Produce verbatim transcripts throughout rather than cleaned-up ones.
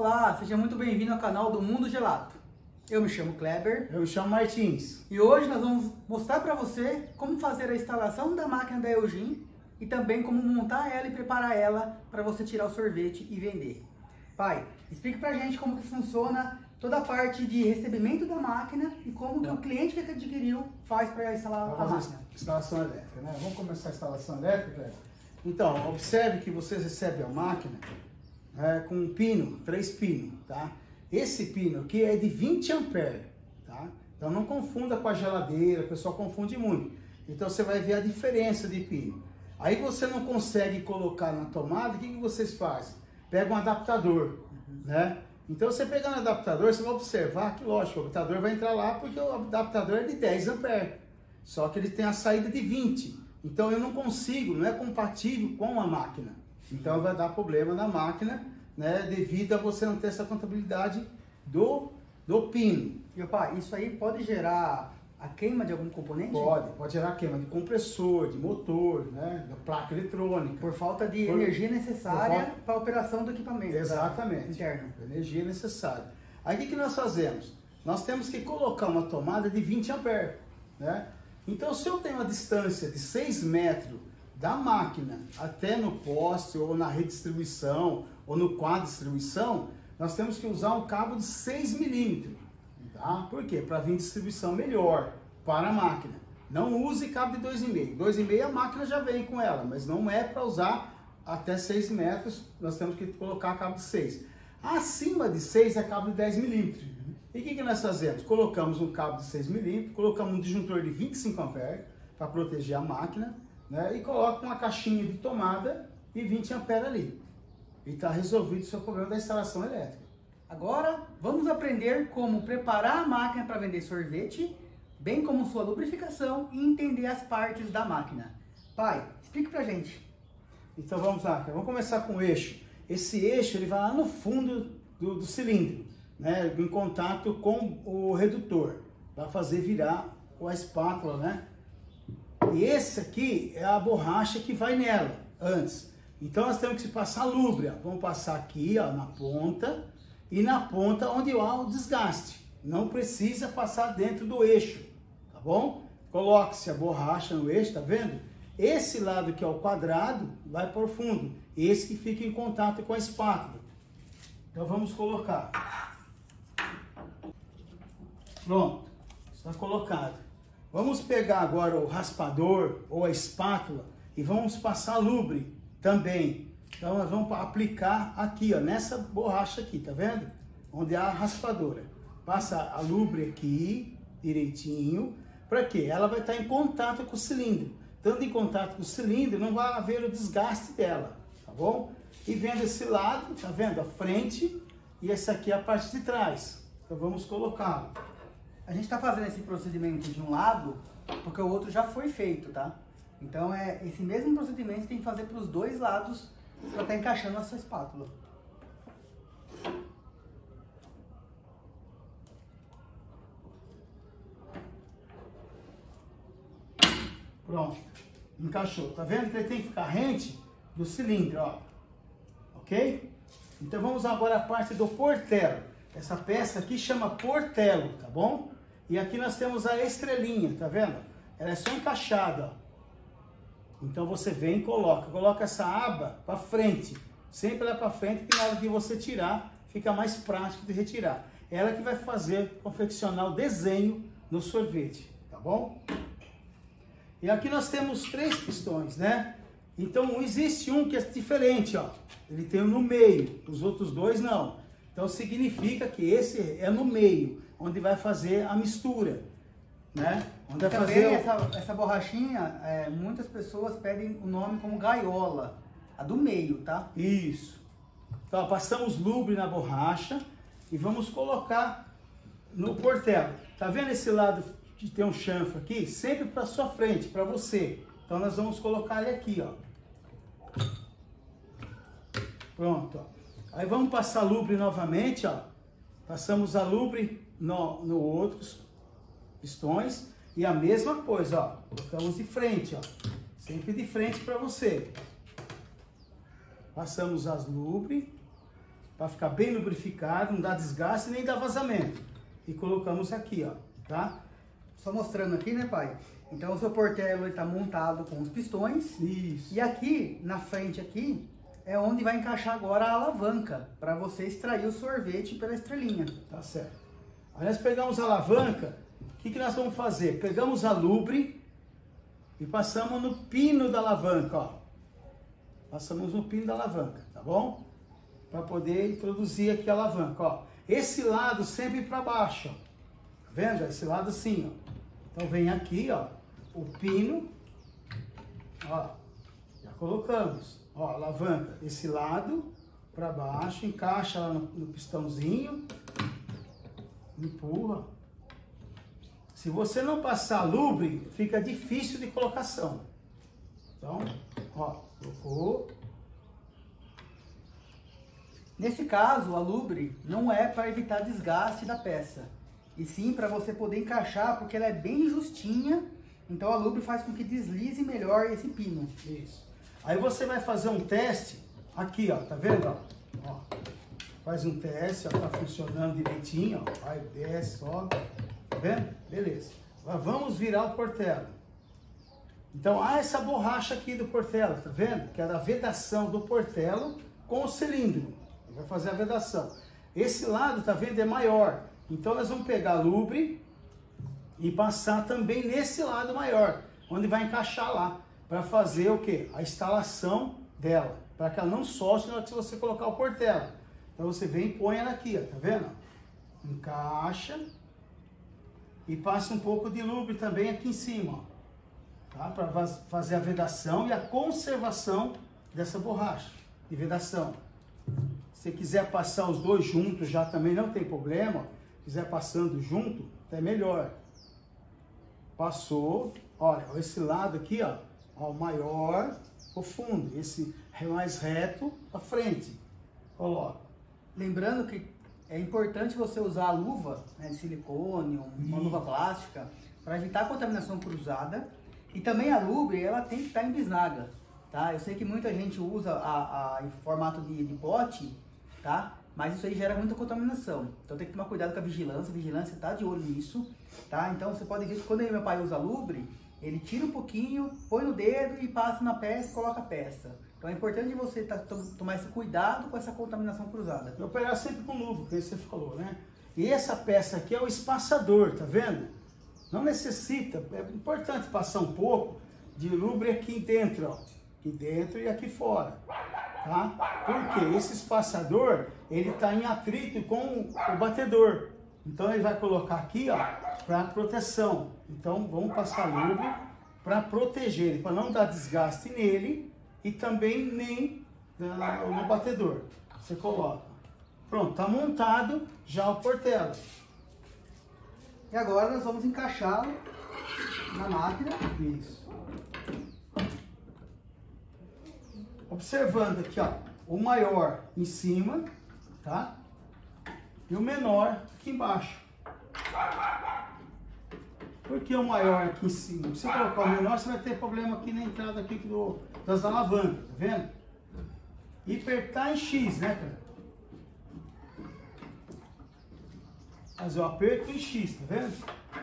Olá, seja muito bem-vindo ao canal do Mundo Gelato. Eu me chamo Kleber. Eu me chamo Martins. E hoje nós vamos mostrar para você como fazer a instalação da máquina da Eugin e também como montar ela e preparar ela para você tirar o sorvete e vender. Pai, explique pra gente como que funciona toda a parte de recebimento da máquina e como que o cliente que adquiriu faz para instalar a máquina. Instalação elétrica, né? Vamos começar a instalação elétrica, Kleber? Então, observe que vocês recebem a máquina é, com um pino, três pinos, tá? Esse pino aqui é de vinte amperes, tá? Então não confunda com a geladeira, o pessoal confunde muito. Então você vai ver a diferença de pino. Aí você não consegue colocar na tomada, o que, que vocês fazem? Pega um adaptador, uhum. né? Então você pegando o adaptador, você vai observar que, lógico, o adaptador vai entrar lá porque o adaptador é de dez amperes. Só que ele tem a saída de vinte. Então eu não consigo, não é compatível com a máquina. Então vai dar problema na máquina, né, devido a você não ter essa contabilidade do, do pino. E pai, isso aí pode gerar a queima de algum componente? Pode, pode gerar queima de compressor, de motor, né, da placa eletrônica. Por falta de por, energia necessária falta... para a operação do equipamento. Exatamente. Interno. Energia necessária. Aí o que, que nós fazemos? Nós temos que colocar uma tomada de vinte amperes, né? Então se eu tenho uma distância de seis metros da máquina até no poste ou na redistribuição ou no quadro de distribuição, nós temos que usar um cabo de seis milímetros. Tá? Por quê? Para vir distribuição melhor para a máquina. Não use cabo de dois vírgula cinco. dois vírgula cinco a máquina já vem com ela, mas não é para usar até seis metros, nós temos que colocar cabo de seis. Acima de seis é cabo de dez milímetros. E o que, que nós fazemos? Colocamos um cabo de seis milímetros, colocamos um disjuntor de vinte e cinco amperes para proteger a máquina, né? E coloca uma caixinha de tomada e vinte amperes ali. E está resolvido o seu problema da instalação elétrica. Agora, vamos aprender como preparar a máquina para vender sorvete, bem como sua lubrificação e entender as partes da máquina. Pai, explique pra gente. Então vamos lá, vamos começar com o eixo. Esse eixo ele vai lá no fundo do, do cilindro, né, em contato com o redutor, para fazer virar a espátula, né? E esse aqui é a borracha que vai nela, antes. Então nós temos que passar lúbria. Vamos passar aqui, ó, na ponta, e na ponta onde há o desgaste. Não precisa passar dentro do eixo, tá bom? Coloque-se a borracha no eixo, tá vendo? Esse lado que é o quadrado vai para o fundo, esse que fica em contato com a espátula. Então vamos colocar. Pronto, está colocado. Vamos pegar agora o raspador ou a espátula e vamos passar lubre também. Então nós vamos aplicar aqui, ó, nessa borracha aqui, tá vendo? Onde há a raspadora. Passa a lubre aqui, direitinho. Para quê? Ela vai estar em contato com o cilindro. Estando em contato com o cilindro, não vai haver o desgaste dela, tá bom? E vendo esse lado, tá vendo? A frente e essa aqui é a parte de trás. Então vamos colocá-lo. A gente está fazendo esse procedimento de um lado porque o outro já foi feito, tá? Então é esse mesmo procedimento que tem que fazer para os dois lados para estar encaixando a sua espátula. Pronto, encaixou. Tá vendo que ele tem que ficar rente do cilindro, ó. Ok? Então vamos agora a parte do portelo. Essa peça aqui chama portelo, tá bom? E aqui nós temos a estrelinha, tá vendo? Ela é só encaixada, ó. Então você vem e coloca. Coloca essa aba para frente. Sempre ela para frente, que na hora que você tirar, fica mais prático de retirar. Ela que vai fazer, confeccionar o desenho no sorvete, tá bom? E aqui nós temos três pistões, né? Então existe um que é diferente, ó. Ele tem um no meio, os outros dois não. Então significa que esse é no meio, onde vai fazer a mistura, né? Onde vai Também fazer essa, essa borrachinha, é, muitas pessoas pedem o nome como gaiola, a do meio, tá? Isso. Então ó, passamos lubre na borracha e vamos colocar no portelo. Tá vendo esse lado que tem um chanfro aqui? Sempre para sua frente, para você. Então nós vamos colocar ele aqui, ó. Pronto, ó. Aí vamos passar lubre novamente, ó. Passamos a lubre no, no outros pistões e a mesma coisa, ó. Colocamos de frente, ó. Sempre de frente para você. Passamos as lubre para ficar bem lubrificado, não dá desgaste nem dá vazamento. E colocamos aqui, ó, tá? Só mostrando aqui, né, pai? Então o seu portelo está montado com os pistões. Isso. E aqui, na frente aqui, é onde vai encaixar agora a alavanca, para você extrair o sorvete pela estrelinha. Tá certo. Aí nós pegamos a alavanca, o que, que nós vamos fazer? Pegamos a lubre e passamos no pino da alavanca, ó. Passamos no pino da alavanca, tá bom? Para poder introduzir aqui a alavanca, ó. Esse lado sempre para baixo, ó. Tá vendo? Esse lado assim, ó. Então vem aqui, ó, o pino, ó, já colocamos, ó, a alavanca, esse lado para baixo, encaixa lá no, no pistãozinho, empurra. Se você não passar lubre, fica difícil de colocação. Então, ó, colocou. Nesse caso, a lubre não é para evitar desgaste da peça, e sim para você poder encaixar, porque ela é bem justinha, então a lubre faz com que deslize melhor esse pino. Isso. Aí você vai fazer um teste, aqui, ó, tá vendo, ó? Ó, faz um teste, ó, tá funcionando direitinho, ó, vai, desce, sobe, tá vendo? Beleza. Agora vamos virar o portelo. Então, há essa borracha aqui do portelo, tá vendo? Que é da vedação do portelo com o cilindro. Vai fazer a vedação. Esse lado, tá vendo, é maior. Então nós vamos pegar a lubre e passar também nesse lado maior, onde vai encaixar lá, para fazer o que? A instalação dela, para que ela não solte na hora que você colocar o portelo. Então você vem e põe ela aqui, ó, tá vendo? Encaixa e passa um pouco de lubre também aqui em cima, ó, tá? Para fazer a vedação e a conservação dessa borracha de vedação. Se quiser passar os dois juntos já também não tem problema, ó. Quiser passando junto, é melhor. Passou, olha, esse lado aqui, ó, ó, o maior, o fundo, esse mais reto, a frente. Coloca. Lembrando que é importante você usar a luva, né, de silicone, uma luva plástica, para evitar a contaminação cruzada. E também a lubre, ela tem que estar em bisnaga, tá? Eu sei que muita gente usa a, a, em formato de, de pote, tá? Mas isso aí gera muita contaminação. Então tem que tomar cuidado com a vigilância. A vigilância está de olho nisso, tá? Então você pode ver que quando meu pai usa lubre, ele tira um pouquinho, põe no dedo e passa na peça e coloca a peça. Então é importante você tá, tomar esse cuidado com essa contaminação cruzada. Eu operar sempre com luva, que você falou, né? E essa peça aqui é o espaçador, tá vendo? Não necessita, é importante passar um pouco de lubre aqui dentro, ó. Aqui dentro e aqui fora. Tá? Porque esse espaçador, ele está em atrito com o batedor. Então ele vai colocar aqui, ó, para proteção. Então vamos passar lubre para proteger ele, para não dar desgaste nele e também nem no batedor. Você coloca. Pronto, está montado já o portelo. E agora nós vamos encaixá-lo na máquina. Isso. Observando aqui, ó, o maior em cima, tá? E o menor aqui embaixo. Por que o maior aqui em cima? Se você colocar o menor, você vai ter problema aqui na entrada aqui do, das alavancas, tá vendo? E apertar em X, né, cara? Mas eu aperto em X, tá vendo?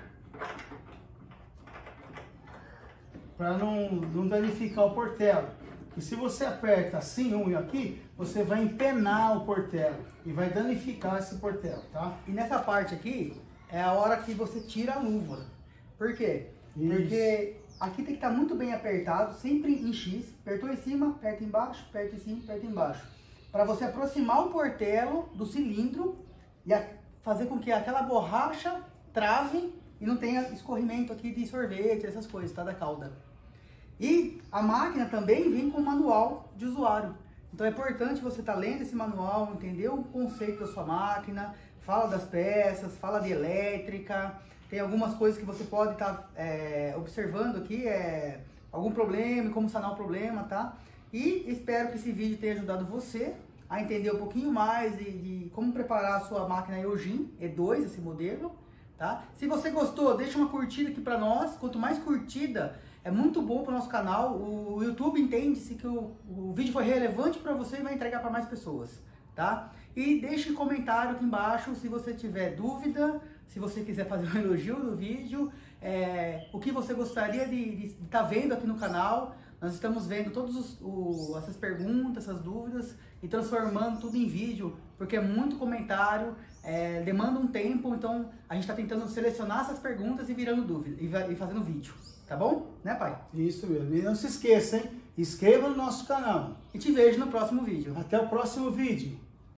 Para não, não danificar o portelo. E se você aperta assim, um e aqui, você vai empenar o portelo e vai danificar esse portelo, tá? E nessa parte aqui, é a hora que você tira a luva. Por quê? Isso. Porque aqui tem que estar muito bem apertado, sempre em X. Apertou em cima, aperta embaixo, aperta em cima, aperta embaixo. Para você aproximar o portelo do cilindro e fazer com que aquela borracha trave e não tenha escorrimento aqui de sorvete, essas coisas, tá? Da cauda. E a máquina também vem com manual de usuário. Então é importante você estar tá lendo esse manual, entender o conceito da sua máquina, fala das peças, fala de elétrica, tem algumas coisas que você pode estar tá, é, observando aqui, é, algum problema, como sanar o problema, tá? E espero que esse vídeo tenha ajudado você a entender um pouquinho mais de, de como preparar a sua máquina Eugene E dois, esse modelo, tá? Se você gostou, deixa uma curtida aqui para nós, quanto mais curtida, é muito bom para o nosso canal. O YouTube entende-se que o, o vídeo foi relevante para você e vai entregar para mais pessoas. tá? E deixe comentário aqui embaixo se você tiver dúvida, se você quiser fazer um elogio no vídeo, é, o que você gostaria de estar tá vendo aqui no canal. Nós estamos vendo todas essas perguntas, essas dúvidas e transformando tudo em vídeo, porque é muito comentário, é, demanda um tempo, então a gente está tentando selecionar essas perguntas e virando dúvida e, e fazendo vídeo, tá bom? Né, pai? Isso mesmo. E não se esqueça, hein? Inscreva no nosso canal. E te vejo no próximo vídeo. Até o próximo vídeo.